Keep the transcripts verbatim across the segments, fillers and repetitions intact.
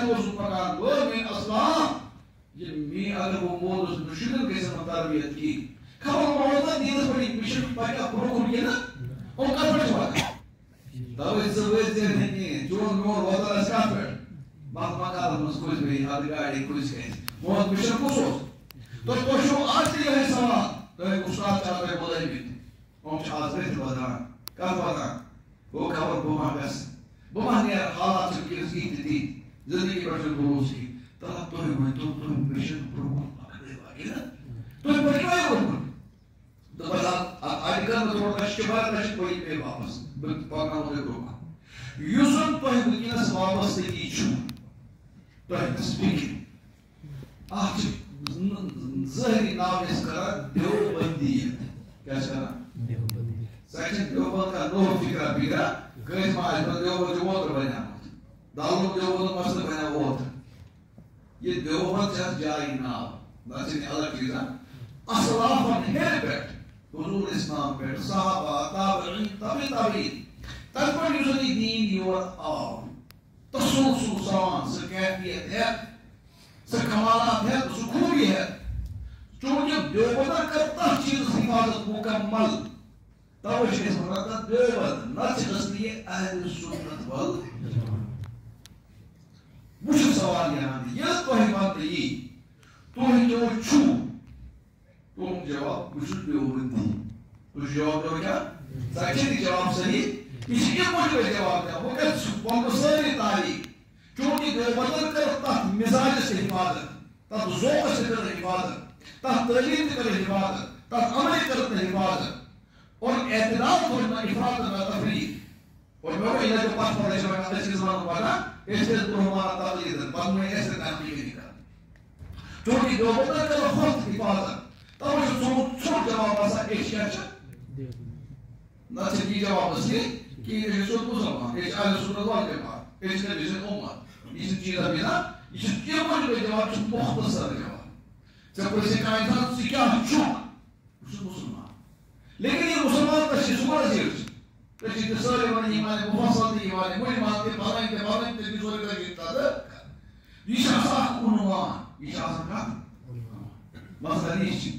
اوسُس پکان وٲے میٛٲنۍ اسلام یہِ میٛٲنۍ اگر بہٕ مولُس نہٕ شُرٮ۪ن گژھن نہٕ تربیت کِہیٖنۍ خبر مولا دیٖنس پٮ۪ٹھ یہِ چھُ پکان برٛونٛہہ کُن کِنہٕ یِم کتھ پٮ۪ٹھ چھِ پکان توے ژٕ ؤسۍ نہٕ کِہیٖنۍ چون میون روزان آسہِ کتھ پٮ۪ٹھ بس مکانس منٛز کُس بیٚیہِ اتھ گاڑِ کُس کھسہِ میون مِشن کُس اوس تۄہہِ تۄہہِ چھُو آز تہِ یِہے سوال تۄہہِ اُستاد چھا تۄہہِ بُلٲومٕتۍ یِم چھِ آز رٔتھۍ وَدان کتھ وَدان گوٚو خبر بہٕ ما گژھٕ بہٕ ما نیرٕ حالات چھِ وٕنکیٚنس یِتھۍ تہِ تِتھۍ زندگی پٮ۪ٹھ چھُنہٕ بروسہٕ کِہیٖنۍ تہٕ تُہۍ ؤنۍتو تُہۍ مِشن برٛونٛہہ کُن پکنٲیوا کِنہٕ تُہۍ پٔکۍوا برٛونٛہہ کُن تہٕ بس اَتہِ کر بہٕ تھوڑا رشکہٕ بار رشکہٕ پٔکۍ پیٚیہِ واپس بہٕ پکناوو تۄہہِ برٛونٛہہ کُن یُس زن تۄہہِ وٕنکیٚنس وابستگی چھُو تۄہہِ گژھِ فِکر اکھ چھِ ظٲہری ناو أسۍ کران دیوبندیت کیٛاہ چھِ کران سۄ چھِ دیوبند کا نوٚو فِکرا بِکرا کٲنٛسہِ ما آسہِ دَپان دیوبند چھُ اوترٕ بنیومُت دالُک دیوبندُک مسلہٕ بنیو اوترٕ یہ دیوبند چھِ اَتھ جایہِ ناو نہ چھِ الگ چیٖزا اسلافن ہیٚرِ پٮ۪ٹھ حضوٗر اسلام پٮ۪ٹھ صحابہ تابعین تبع تابعین تتھ پٮ۪ٹھ یُس زن یہِ دیٖن یور آو تسلسل سان سۄ کیفیت ہٮ۪تھ سۄ کمالات ہٮ۪تھ سۄ خوٗبی ہٮ۪تھ چوٗنٛکہِ دیوبندن کٔر تتھ چیٖزس حفاظت مُکمل توے چھِ أسۍ ونان تتھ دیوبند نتہٕ ٲس نہٕ یہِ اہلِ سُنت ول وۄنۍ چھُ سوال یِوان ییٚلہِ تۄہہِ وننہٕ یی تُہۍ کیٛاہ چھُو تُہُنٛد جواب بہٕ چھُس دیوبندی تُہۍ چھُو جواب دِوان کیٛاہ ژٕ چھے نہٕ جواب صحیح یہ کِتھ پٲٹھۍ جواب دِوان بہٕ کَرٕ وَنہٕ بہٕ سٲری تاریٖخ چوٗنٛکہِ دیوبندن کٔر تتھ مِزاجس تہِ حفاظت تتھ ذوقس تہِ کٔر حفاظت تتھ تعلیٖم تہِ کٔر حفاظت تتھ عملہِ کٔر تہِ حفاظت اور اعتدال کوٚر نہٕ افراط نہ تفریٖط اور مےٚ ووٚن ییٚلہِ بہٕ پتھ پتہٕ ٲسۍ أسۍ ٲسۍ وَنان پَران أسۍ ٲسۍ برٛونٛہہ وَنان تقلیٖدن پتہٕ وۄنۍ اَسہِ تہِ تحقیٖق کران چوٗنٛکہِ دیوبندن کٔر ہُتھ حفاظت توے چھُ ژھوٚٹ ژھوٚٹ جواب آسان أسۍ کیٛاہ چھِ نتہٕ چھِ یہِ جواب اصلی کہ یہ ہے سو مسلمان یہ اہل سنت والجماعت اس نے جسے امت یہ چیزا بنا یہ کیا مجھے جواب چھ مختصر جواب جب کوئی سے کہا انسان سے کیا چھو اس مسلمان لیکن یہ مسلمان کا شسمار زیر تو جی سارے من ایمان مفصل دی ایمان مجھے مان کے بارے کے بارے تے بھی زور کا جتا ہے یہ شخص عنوان یہ شخص کا مثلا یہ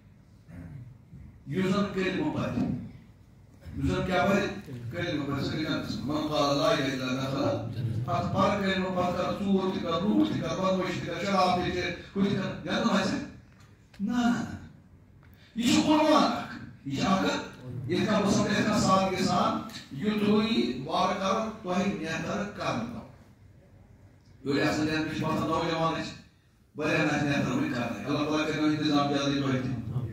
یوزر کلمہ پر یوزر کیا پر کلمہ پر سے من قال لا اله الا الله دخل ات پر کلمہ پر کا ژور تہ کا روح تہ کا بدمعشی تہ کا شراب تہ کچھ کا جانو ہے نا نا یہ عنوان یہ اگر یہ کا مسئلہ ہے کا ساتھ کے ساتھ یہ توئی وار کر توہی نیتر کرنا یہ اصل ہے کہ بات نوجوان ہے بڑے نہ نیتر بھی کرنا اللہ تعالی کا انتظام جلدی توہی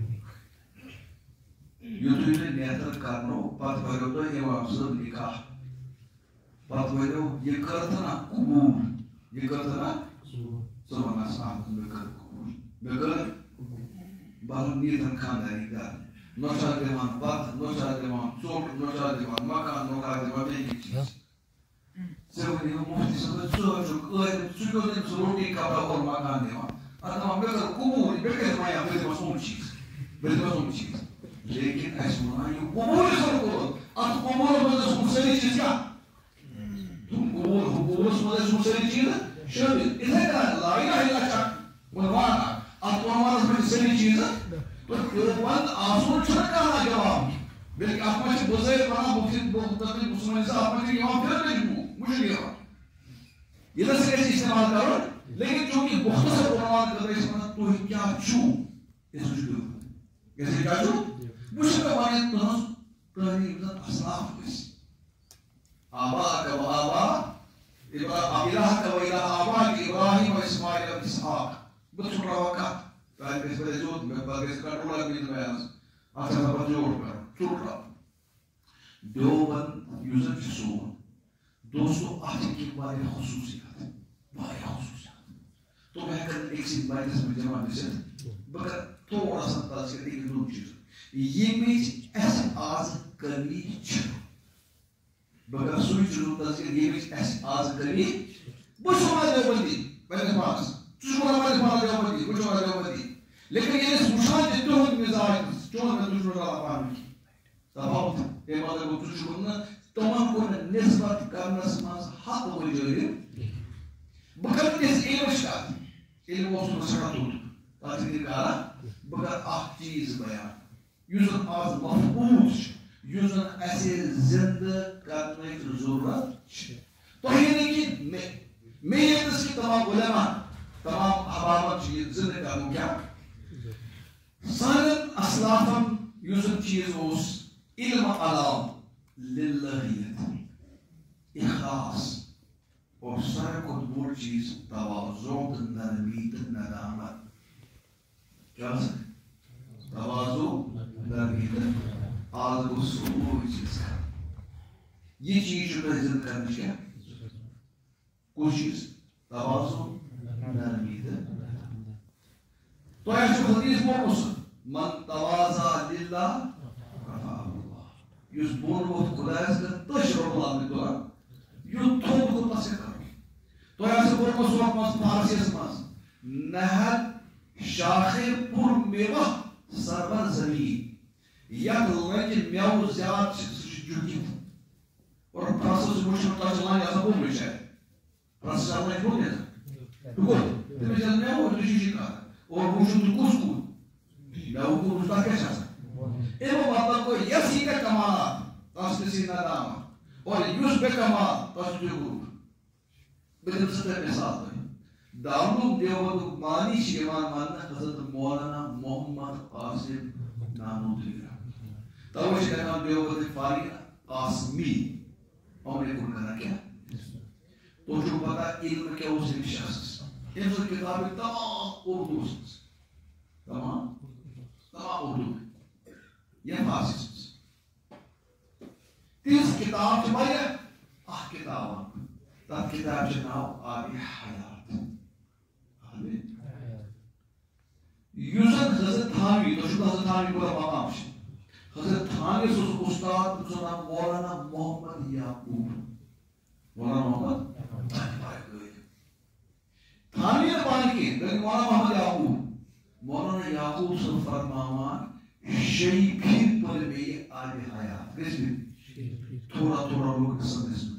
یوتھ نیتر کرنو پتہ بھرو تہ امام صاحب نکاح پتہ بھرو یہ کرتا نا قبول یہ کرتا نا سبحان صاحب میں کر قبول میں کر بال نیتن خاندانی کر نوشا دیوان بات نوشا دیوان چوک نوشا دیوان مکان نوشا دیوان بیکی چیز سیونی مفتی صاحب چوک چوک ائے چوک دن روٹی کپڑا اور مکان دیوان ادم میں کر قبول بیٹھے مایا بیٹھے سون چیز بیٹھے سون چیز لیکن ایسا ہونا یہ قبول سر کو اب قبول مدد سن سری چیز کیا تم قبول قبول مدد سن سری چیز شامل ادھر کا لا الہ الا اللہ عنوان اب تو ہمارا سن سری چیز تو دیوبند آسون چھڑ کہا جواب بلکہ آپ میں سے بزرگ بنا مفتی مختلف مسلمان سے آپ میں سے یہاں پھر نہیں مجھے نہیں ہوا یہ سے کیسے استعمال کرو لیکن چونکہ مختصر عنوان کر رہے اس میں تو کیا چھو اس جو کیسے کیا چھو مجھے کہانے تنس تحریم ذات اصلاف ہوئی آبا کا و آبا الہ کا و الہ آبا کی ابراہیم و اسماعیل و اسحاق بچھ رہا وقت پہلے کس پر جو میں باقی اس کا ٹولا بھی بیان آسان پر جوڑ کر چھوٹ رہا دیوبند یوزر جسون دوستو آج کی بارے خصوصیات بارے خصوصیات تو میں کر ایک سی بارے جس میں جمع دیسے بگر تھوڑا سا تاثیر ایک دو چیز یہ میچ ایس آز کبھی چھو بگر سوئی چلو تاثیر یہ میچ ایس آز کبھی بچو ہمارے دیوبندی پہلے پاس چشمہ ہمارے پاس دیوبندی بچو ہمارے دیوبندی لیکن یہ سوشان جتنے ہوں مزاج چون میں دوسروں کا پانی کی تفاوت یہ مادر کو تشکرنا تمام کو نسبت کرنا سماز حق ہو جائے بکر کس علم شکات علم اس مسئلہ دود تاکہ کہا بکر اخ چیز بیان یوزن آز مفقود یوزن ایسے زندہ کرنے کی ضرورت تو یہ نہیں کہ میں یہ اس کی تمام علماء تمام حبابت چیز زندہ کروں کیا سارن اسلافم یوزن چیز اس علم علام للہیت اخلاص اور سارے کو دور چیز توازو نرمی ندامت کیا سکتے توازو نرمی آل کو سوئی چیز کا یہ چیز جو میں ذکر کرنے کیا کچھ چیز توازو نرمی تو ایسے حدیث بولوس من توازا للہ رفع اللہ یس بولو خدایس کا تشرب اللہ میں دورا یو تھوڑ کو پسے کرو تو ایسے بولوس وقت ماس فارسی اس ماس نہر شاخ پر میوہ سرور زمین یک لنج میو زیاد جوکی اور پراسس مشکل تاچلانی ایسا بول رہی ہے پراسس آنے بول رہی ہے تو گول تمہیں جل میو اور تشیشی کار اور مشکل تو کس کو میو کو رشتہ کیسا سا ایمو مطلب کو یسی کا کمالات تاس کسی ندامہ اور یوس بے کمال تاس جو گروہ بدل سطح مثال ہے دارالعلوم دیوبند مانی شیوان ماننا حضرت مولانا محمد قاسم نانوتوی توجہ کرنا دیوبند فارغ قاسمی اور نے کن کرنا کیا تو جو پتا علم کیا اس نے شخص علم سے کتابیں تمام اردو سے تمام تمام اردو میں یہ فارسی سے تیس کتاب جو بھائی آہ کتاب تب کتاب جو ناو آبی حیات آبی یوزن حضرت تھاوی تو شکل حضرت تھاوی پورا مقام شد حضرت تھاوی سے استاد سنا مولانا محمد یعقوب مولانا محمد تھاوی نے پانی کی لیکن مولانا محمد یعقوب مولانا یعقوب سے فرمامان شئی پھر پر میں آبی حیات کس میں تھوڑا تھوڑا لوگ سمجھ سمجھ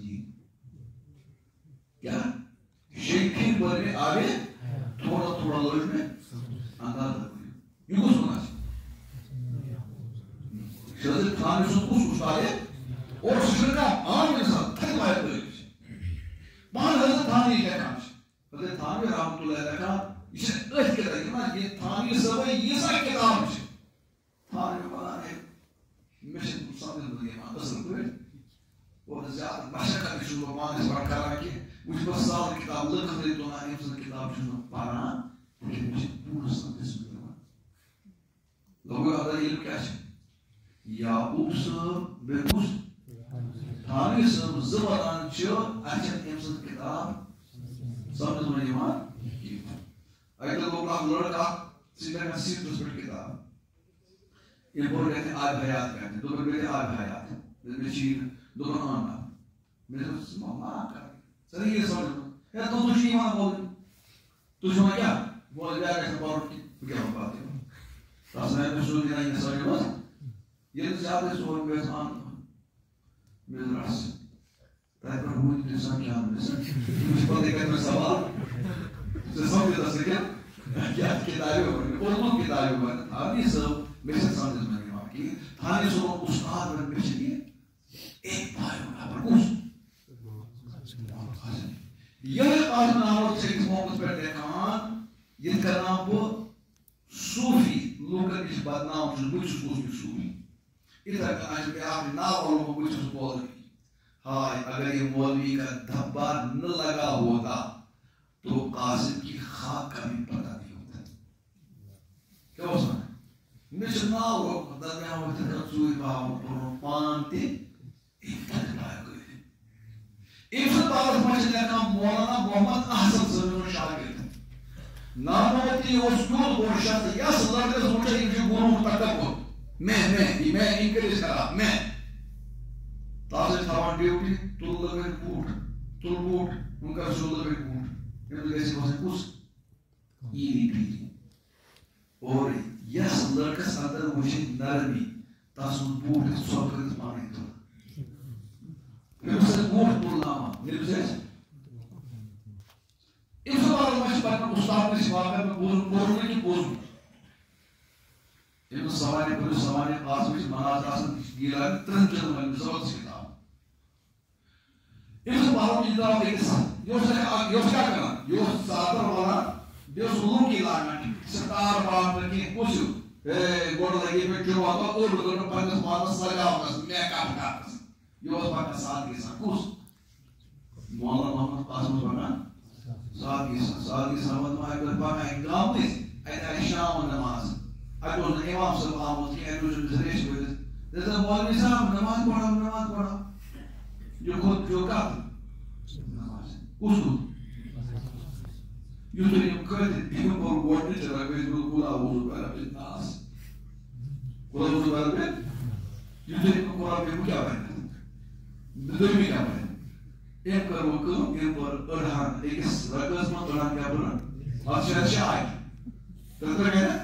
کیا شئی پھر پر میں آبی تھوڑا تھوڑا لوگ میں انداز رکھیں یہ کو سنا چاہیے حضرت خان نے کچھ استاد ہے اور سشن کا عام انسان تھک باید کرے وہاں حضرت خان نے کیا کام ہے حضرت خان نے رحمت اللہ علیہ کہا اسے اچھ کے لئے نا یہ تھانی سبا یہ سا کتاب ہے تھانی میں بنا ہے مشن سامنے دنیا میں اصل کوئی اور زیادہ مشکل شروع مانے سے بڑھ کر کہ مجھ پر سال کتاب لکھ دے تو نا ایک کتاب شروع پڑھنا لیکن مجھے پورا سمجھ سمجھ لوگوں ادھر علم کیا ہے یعقوب صاحب بےکوس تھانی صاحب زبردان چھو اچھا امسد کتاب سمجھ میں ایمان ایک لوگ آپ لڑکا سیدھا کا سیدھ اس پر کتاب یہ بول کہتے ہیں آب حیات کہتے ہیں دوبر میرے آب حیات میں چیر دوبر آنا میرے تو ماما کر سر یہ سمجھ ہے تو تجھے ایمان بول تجھے میں کیا بول جائے کہ بارو کی کیا بات ہے تاسنے میں سو دینا یہ سمجھ بس یہ زیادہ سو میں آن میرے رس تاہی پر ہوئی انسان کیا ہم نے مجھے پر دیکھا میں سوال سے سمجھ دا سکیا کیا کتابی ہوئی اردو کتابی ہوئی تھانی صاحب میرے سے سمجھ میں نہیں واقعی تھانی صاحب استاد میں میرے سے ایک بھائی ہونا پر کچھ یہ قاسم نامت سے اس موقع پر دیکھان یہ کا نام وہ صوفی لوگوں اس بدنام سے بچ سکوز بھی صوفی ادھر کا آج پہ آپ ناو اور لوگوں بچ سکوز بول رہی ہائی اگر یہ مولوی کا دھبا نہ لگا ہوتا تو قاسم کی خاک کا بھی پتہ نہیں ہوتا کیا ہو سکتا ہے مجھ ناو اور درمیان ہوتا ہے سوئی باہم اور پانتے ایک تک لائے گئے ایک سب بارت مجھے کام مولانا محمد احسن زمین شاگرد ناموتی اسکول بورشات یا صدر کے سمجھے ایک جو گروہ تکب ہو میں میں میں انکریز کرا میں تازه تھاوان ڈیوٹی تول لگے بوٹ تول بوٹ ان کا رسول لگے بوٹ یہ لگے سے بہت کچھ ایلی پیلی اور یس لڑکا ساتھ مجھے نرمی تاسو بوٹ سوال کرتے مانے تو میرے سے بوٹ تول ناما میرے سے استاد نے واقعہ میں بول بولنے کی بول یہ سوال ہے پھر سوال ہے پاس میں مناظ آسن گیلا ترن جن میں زور سے کتاب اس باروں کی کتاب ایک یہ سے یہ کیا کرنا یہ ساتر والا یہ سلوک کی لانا ستار بات کی کچھ اے گوڑ لگی میں جو آتا اور بدلنا پنس مانس لگا ہوگا میں کام کرتا یہ اس بات ساتھ کے ساتھ کچھ مولانا محمد قاسم بنا ساتھ کے ساتھ ساتھ کے ساتھ میں اگر بنا انگام نہیں ایسا شام نماز اگر امام صلی اللہ علیہ وسلم کی انوجن زریش کو جیسا مولوی صاحب نماز پڑھا نماز پڑھا جو خود جو کہتا نماز اس کو یہ تو یہ کہتے ہیں اور گوڑنے چلا کہ اس کو قولا وضو پہلا پر ناس قولا وضو پہلا پر یہ تو یہ قولا پر کیا پہنا دل میں کیا پہنا ایک پر وقت ایک پر ارحان ایک اس رکز میں ارحان کیا پہنا اور شاید شاہی تذکر کہنا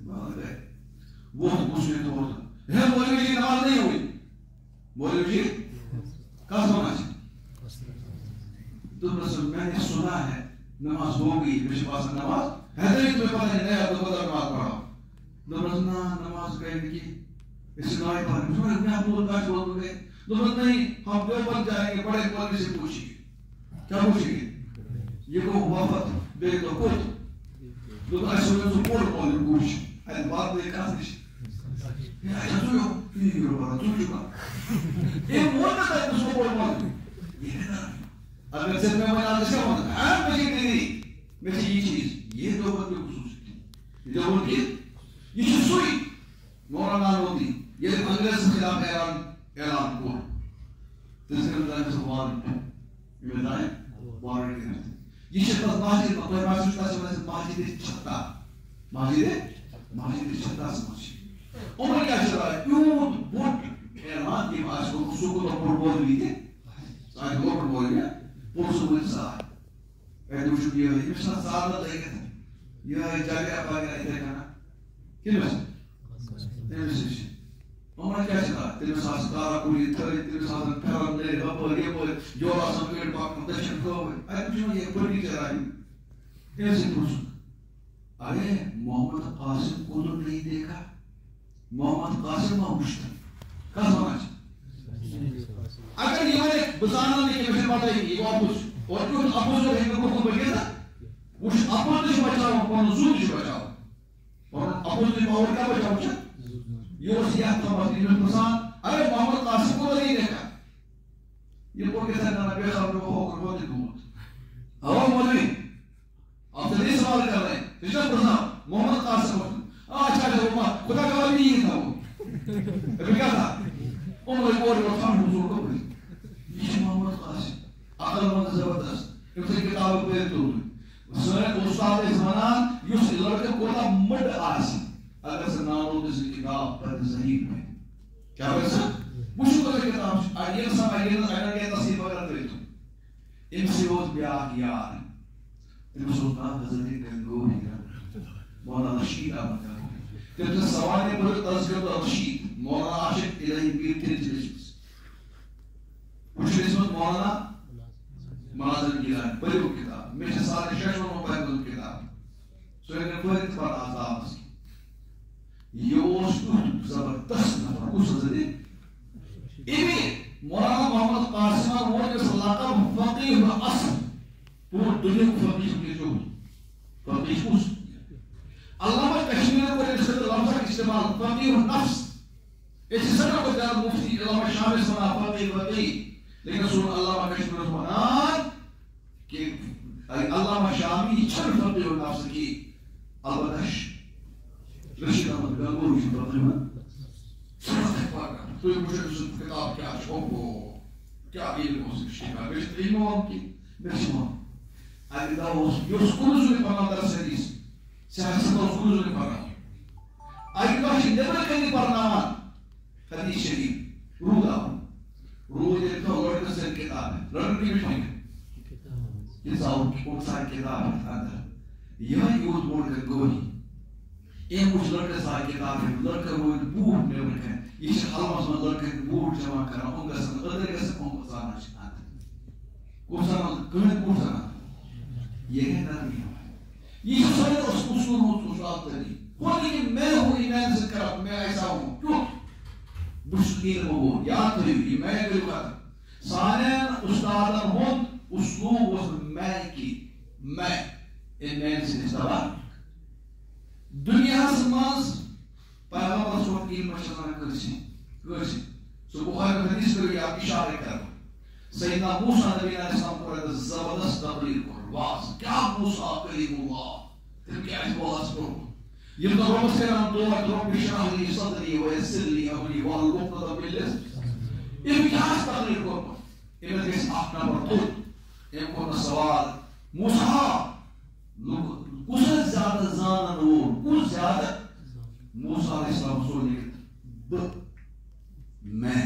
وہ مسئلے تو ہوتا ہے مولوی جی نماز نہیں ہوئی مولوی جی کہاں سونا چاہیے تو رسول میں نے سنا ہے نماز ہو گئی میرے پاس نماز ہے تو تمہیں پتہ نہیں نیا تو بدل نماز پڑھا نماز نہ نماز کہیں گی اس نائے پڑھ میں میں آپ بول کاش بول گئے نماز نہیں ہم دو پر جائیں گے بڑے مولوی سے پوچھیں گے کیا پوچھیں گے یہ کو وفت بے تو کچھ نماز سونے تو پوڑ مولوی پوچھ ein Bad der kann nicht. Ja, ich tue ja, wie wir waren, tue ich mal. Im Monat hat es so wohl mal. Aber wenn es mir mal alles kommt, ah, was ich nicht. Mit die Chis, jeder wird gesucht. Jeder wird geht. Ich so ich. Morana Rodi. Jeder Kongress خلاف اعلان اعلان کو. Das ist dann so war. Mit nein, war nicht. یہ شخص ماجد پر ماجد کا سمجھ ماجد چھتا. ماجد ماجد چھتا سمجھ. عمر کیا چلا ہے؟ یوں بوٹ اعلان کی ماج کو سوکو تو پر بول بھی تھے. سائیں کو پر بول گیا. پوسو میں سائیں. ایڈو شکریہ ہے. یہ ساتھ ساتھ لے گئے. یہ جاگے آپ آگے آئے تھے کہنا. کن میں سے؟ نہیں سے. عمر کیا چلا ہے؟ تیرے ساتھ کارا کوئی تھری تیرے ساتھ پھرم لے بپر یہ بولے جو آسان پیڑ پاک مدشن کو ہوئے. آئے کچھ میں یہ پڑھی چلائی. ایسے پوچھو. ارے محمد قاسم کو تو نہیں دیکھا. محمد قاسم آوشتا. کہاں سمجھ؟ اگر یہ میں نے بزانا نہیں کہ مجھے بات ہے یہ واپس اور کیوں اپوز جو ہے کو کو بگے تھا اس اپوز جو بچاؤ کون زود جو بچاؤ اور اپوز جو اور کیا بچاؤ چا یہ سیاہ تو بات یہ انسان ارے محمد قاسم کو نہیں دیکھا یہ کو کہتا ہے نبی خبر کو ہو کر بہت دور اور مولوی آپ سے یہ سوال کر رہے ہیں رشاد پرسان محمد قاسم اچھا جو خدا کا ولی نہیں تھا وہ ابھی کیا تھا عمر البور وطن حضور کو بلی یہ محمد قاسم عقل مند زبردست اس کی کتاب پہ تو سنت استاد زمانان یوس لڑکے کو تا مڈ آسی اگر سے نامو اس کتاب پر صحیح ہے کیا ویسا مشو کو کتاب اگر سا اگر اگر کے تصیب وغیرہ کرے تو ان سے وہ بیا کیا ان سلطان حضرت گنگوہی مولانا رشید احمد تم سوال پر تذکرۃ الرشید مولانا عاشق الہی پیر تیرجلس کچھ اسمت مولانا مناظر گیلانی پریو کتاب میں سے سارے ششموں میں پہنگل کتاب سو ایک نفرت پر آزاد اس کی یہ اس کو زبردست نفر اس حضرت ایمی مولانا محمد قاسم وہ جس لقب فقیہ اصل پور دنیا کو فقیہ کے جو فقیہ اس علامہ کشمیر کو اس لفظ کا استعمال فقیہ النفس اس سر کو جناب مفتی علامہ شامل سنا فقیہ فقیہ لیکن سن علامہ کشمیر سبحان کہ علامہ شامی چھر فقیہ النفس کی البتش رشید احمد گنگوہی کی تقریبا تو یہ مجھے اس کتاب کیا شوق ہو کیا علم ہو سکتی ہے بیشت علم ہو کی بیشت ہو اگر داؤس یہ سکول زوری پڑھنا درس حدیث سیاست اور سکول زوری پڑھنا اگر داؤس نبر کہیں پڑھنا حدیث شریف روح داؤ روح یہ تو لڑکے سے کتاب ہے لڑکے بھی نہیں ہے یہ داؤ کی کون سا کتاب ہے اندر یہ یود موڑ کر گوہی ایک کچھ لڑکے سا کتاب ہے لڑکے وہ بوڑھ نبر کہیں یہ حلمس من لڑکے بوڑھ جمع کرنا ان کا سن ادھر کا سن ان کو زانا چاہتا ہے کو سن کہیں بوڑھ زانا یہ ہے نرمی یہ سارے اصول اصول تری وہ کہ میں ہوں ایمان سے کرا میں ایسا ہوں کیوں بشکیر وہ یاد رہی میں کوئی بات سارے استاد ہوں اسلوب اس میں کی میں ایمان سے استعمال دنیا سماز پیغمبر صلی اللہ علیہ وسلم کرسی کرسی سو بخاری میں حدیث کرو آپ اشارہ کرو سیدنا موسیٰ نبی علیہ السلام کو ایک زبردست تقریر کر واس کیا موسیٰ کلیم اللہ تم کیا اس بواس کرو یہ تو رب سیران دعا رب اشرح لی صدری ویسر لی امری واحلل عقدۃ من لسانی یہ کیا اس تقریر کرو یہ میں اس اخ نمبر دو یہ کو سوال موسیٰ کس زیادہ زانن وہ کس زیادہ موسیٰ علیہ السلام سو لکھت ب میں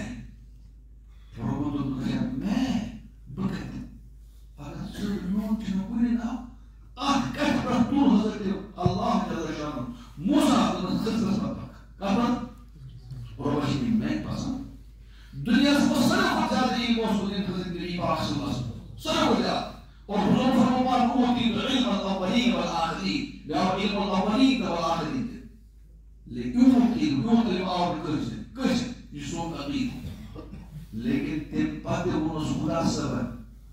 رب تو کہا میں بکت اگر سر نون چنو کوئی نہ اخ کٹ پر تو حضرت اللہ جل شانہ موسیٰ نے خصوص بک کہا رب میں پسند دنیا سے سارے زیادہ یہ موضوع حضرت نبی پاک صلی اللہ علیہ وسلم سارے زیادہ اور حضور فرمان اوتی علم الاولین والآخرین یا علم الاولین والآخرین لیکن اوتی اوتی اور کس کس یہ سو عقید لیکن تم پاتے وہ خدا سبب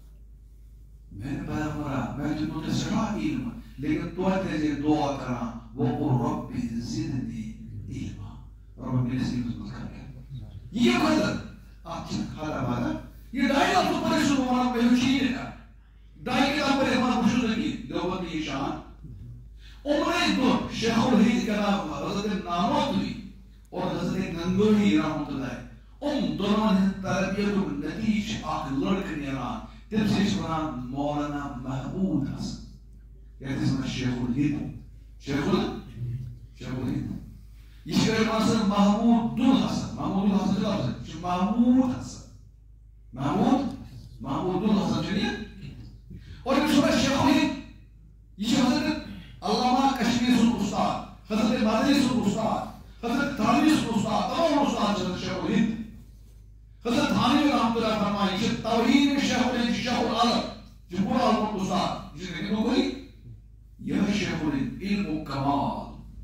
میں نے پیغمبرا میں تو تے سنا علم لیکن تو تے دعا کرا وہ رب زدنی علم رب میرے سے مدد کر یہ قدر آپ کھالا بادا یہ دائرہ تو پریشان ہونا پہ چیز ہے دائرہ کے پر ہمارا بشودگی دیوبند کی شان عمر دو شیخ الہند کا نام حضرت نانوتوی اور حضرت گنگوہی رحمۃ اللہ ام دونوں تربیت و نتیج آخ لڑک نیران تم سے اس ونان مولانا محمود حسن یا تسمہ شیخ الہند شیخ الہند شیخ الہند یہ شیخ حسن محمود دون حسن محمود دون حسن جلال حسن محمود حسن محمود محمود دون حسن چلیے اور یہ شیخ شیخ الہند یہ شیخ حضرت علامہ کشمیر سن استاد حضرت مدنی سن استاد حضرت تھانوی سن استاد تمام استاد حضرت شیخ الہند حضرت تھانوی رحمۃ اللہ فرمائی کہ توحید میں شیخ الہند شیخ العالم جمہور عالم استاد جس نے کہا کوئی یہ شیخ الہند علم و کمال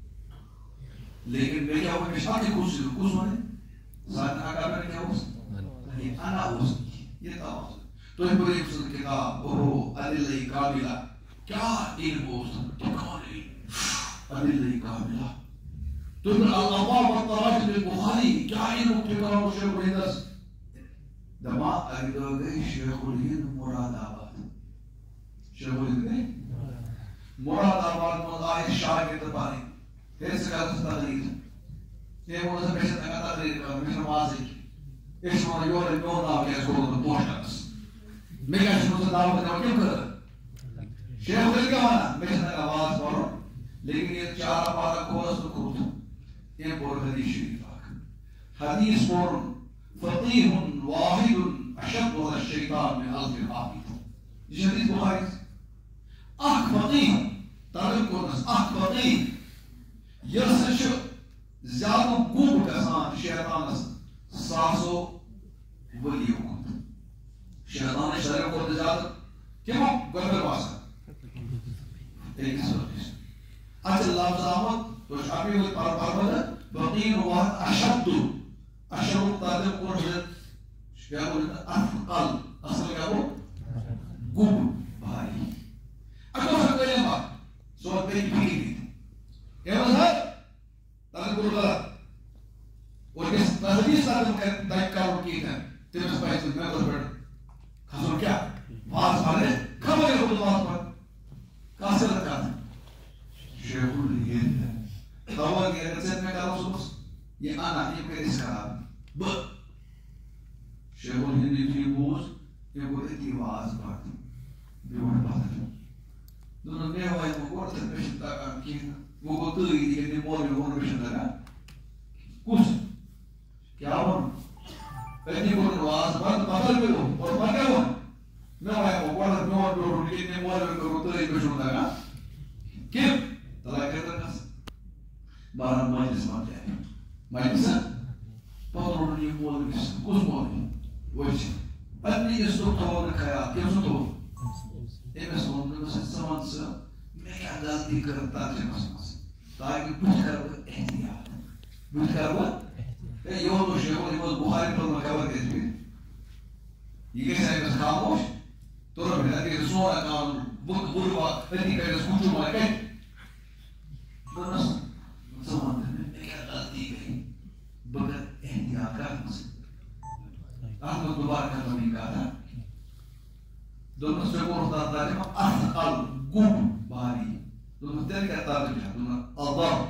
لیکن میں کیا ہوں کہ شاہ کی کچھ کچھ ہونے ساتھ آقا میں کیا ہوں یہ انا ہو یہ تمام تو یہ بڑی خصوص کتاب اوہ ادلہ کاملہ کیا علم ہو ٹکان علم ادلہ کاملہ تو الانواع والطرائف للبخاری کیا علم ٹکان ہو شیخ الہند دما اگر گئی شیخ الہند مراد آباد شیخ الہند گئی مراد آباد مضاہد شاہ کے تباری پھر سے کہا تھا تقریر یہ وہ سے پیشت نگا تقریر کر میں نمازی کی اس میں یور یور ناو کے اس کو پوشتنس میں کہا شروع سے دعوت کرو کیوں کر شیخ الہند کا مانا میں کہتا آواز پڑھو لیکن یہ چار پارا کورس تو کرتا یہ پور حدیث شریف آکھ حدیث پور فقیہ واحد اشد على الشیطان من الف حافظ یہ حدیث بخاری اخ فقیہ تعلیم کورس اخ فقیہ یرسش زیادہ گوب گسان شیطانس ساسو ولی حکومت شیطان شرع کو زیادہ کیوں گربر واسا ایک سوچ اچھا لفظ آمد تو شابی ہوئی پر پرمد بقین واحد اشد اشد تعلیم کورس کیا بولتا افقل اصل کیا بول گوب بھاری اگر وہ کہنے بات سوال پہ بھی یہ مذہب تعلیم کورس غلط اور کس تحدیث تعلیم دائق کاروں کی ہے تیرے سے پہلے میں کچھ بیٹھ خاصر کیا باز بھالے کھمے خود باز پر کاسے لگا تھا شیخ الہند دعویٰ کی حیثیت میں کہا رسول یہ آنا یہ کہ اس کا ب شیخ الہند کی بوز یہ کو اتنی آواز بات بیوڑ بات ہے دونوں میں ہوئے مقورت پیشنتا کام کی وہ کو تو ہی دیکھنے مول میں ہونے پیشنتا کا کچھ کیا ہونا اتنی کو آواز بات بدل میں ہو اور بات کیا ہونا میں ہوئے مقورت میں ہونے پیشنتا دیکھنے مول میں تو ہی پیشنتا کا کیوں طلاق کہتا کس بارہ مجلس مان جائے مجلس پاورون یہ مول کس کس مول ویسے پتنی اس تو تو نے کہا کیا سو تو ایم اس مول نے سے سامان سے میں کیا غلطی کر ترجمس مز تاکہ بت کرو احتیاط بت کرو یہ شیخ بخاری پر خبر دے یہ گژھِ أمِس خاموش تور مےٚ اَتہِ سون قانون بُک بُروا أتی کَرٮ۪س کُچُو ما کَتہِ دوٚپنَس ژٕ وَن تہٕ مےٚ مےٚ کیٛاہ غلطی گٔے بہٕ کَرٕ احتیاط کَتھ منٛز اَتھ منٛز دُبارٕ کَرٕ بہٕ یہِ کَتھا دوٚپنَس ژےٚ کوٚرُتھ تَتھ ترجمہ اَتھ ال گُپ باری دوٚپنَس تیٚلہِ کیٛاہ ترجمہ دوٚپنَس الضر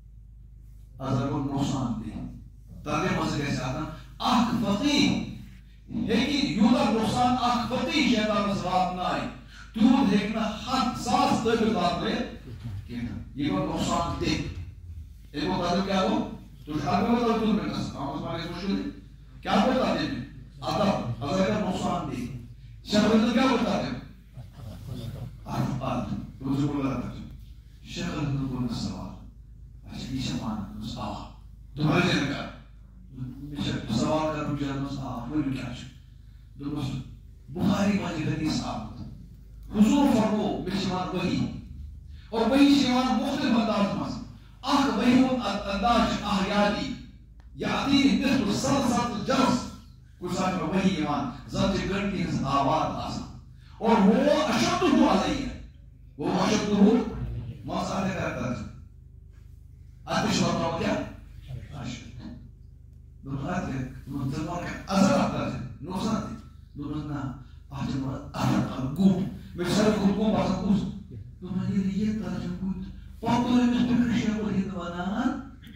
اَزر گوٚو نۄقصان دِنۍ ترجمس گژھِ آسان اکھ فقیہ ہیٚکہِ یوٗتاہ نۄقصان اکھ فقیہ شیطانس واتنایہِ تیوٗت ہیٚکہِ نہٕ ہتھ ساس تٲبِل واتنٲیِتھ کینٛہہ یہِ گوٚو نۄقصان دِہ أمۍ گوٚو تَتھ کیٛاہ گوٚو تُہۍ چھُو اَکھ گوٚو تُہۍ مِنٹس آمٕژ مانے مُشکِل کیٛاہ گوٚو تَتھ أمۍ ادب اگر کر نۄقصان دِہ شیخ الہند کیٛاہ گوٚو تَتھ أمۍ اَتھ اد روزِ بولا تَتھ شیخ الہند کوٚر مےٚ سوال اچھا یہِ چھا وَنان دوٚپمَس آ تُہۍ ؤنِو مےٚ مےٚ چھِ سوال کَرُن جنس آ ؤنِو کیٛاہ چھُ دوٚپمَس بُخاری منٛز چھِ حدیث آمُت حضور فرمو مےٚ چھِ یِوان ؤحی اور ؤحی چھِ یِوان مختلف انداز منٛز اکھ ؤحی ہُنٛد انداز چھُ احیاتی یأتیٖنی مثل صلصلة الجرس کُنہِ ساتہٕ چھِ مےٚ ؤحی یِوان زن چھِ گھنٹی ہٕنٛز آواز آسان اور وہ اشدہ علیہ وہ اشدہ مان ژٕ اَتھ کیٛاہ کَرٕ اَتھ تہِ چھُ واتناوان کیٛاہ اشد دوٚپُن اَتھ کیٛاہ دوٚپُن ژٕ وَن کیٛاہ اَزر اَتھ ترجمہ نۄقصان تہِ دوٚپنَس نہ اَتھ چھِ وَنان اَتھ گُپ مےٚ چھُ ساروی کھۄتہٕ گوٚب آسان کُس دوٚپمَس ییٚلہِ یہِ ترجمہ گوٚو پَتہٕ توٚر أمِس فِکرِ شیخ الہند وَنان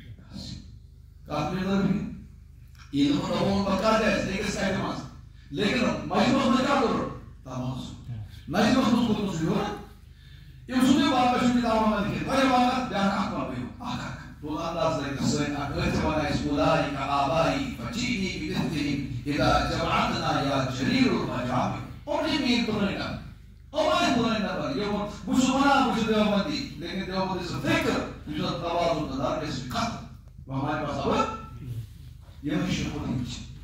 کَتھ مِلٲو یہِ دوٚپُن دوٚپُن پَتہٕ کَتھ جایہِ أکِس کَتھِ منٛز لیکِن مجموعس منٛز کیٛاہ کوٚر تَمازُن نجمس منٛز کوٚرمُت چھُ یورٕ أمۍ سُنٛدُے واقعہ چھُ کِتابن منٛز لیکھِتھ واریاہ واقعہ بیٛاکھ اکھ وَنہٕ بہٕ اکھ اکھ تُل انداز لٔگِتھ سٲنۍ اکھ أتھۍ وَنان أسۍ اولئک آبایی فجیٖنی بِمِثلِہِم اذا جمعتنا یا جریٖر المجامع یِم چھِ میٛٲنۍ پرٛٲنۍ نفر یِم آے پرٛٲنۍ نفر یِمن بہٕ چھُس وَنان بہٕ چھُس دیوبندی لیکن دیوبندی سُہ فِکر یُس زَن توازُن تہٕ درگاہ چھِ ختم وۄنۍ مانہِ بہٕ سبق یِہوٚے شیخ الہند چھِ